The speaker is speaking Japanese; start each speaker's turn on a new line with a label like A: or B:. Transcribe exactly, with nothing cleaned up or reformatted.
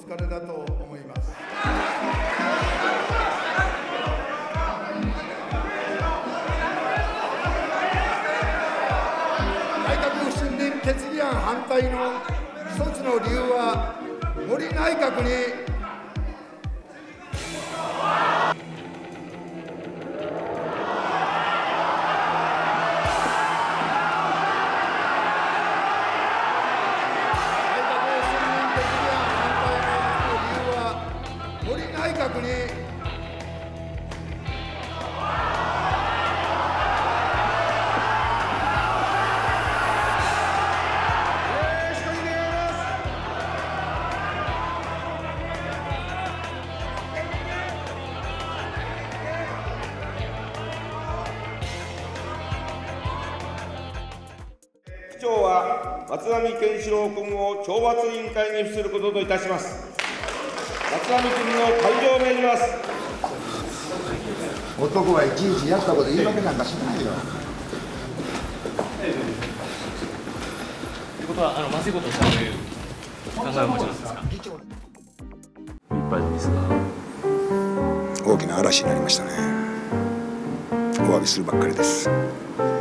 A: 疲れだと思います。内閣不信任決議案反対の一つの理由は、森内閣に内閣に
B: 区長は松浪健四郎君を懲罰委員会に付することといたします。松浪君の退場を命じます。
C: 男はいちいちやったこと言い訳なんかしないよ。
D: ということは、あのまずいことをしたという考えをお持ちなんですか。
C: 議長
D: いっぱいのミスが
C: 大きな嵐になりましたね。お詫びするばっかりです。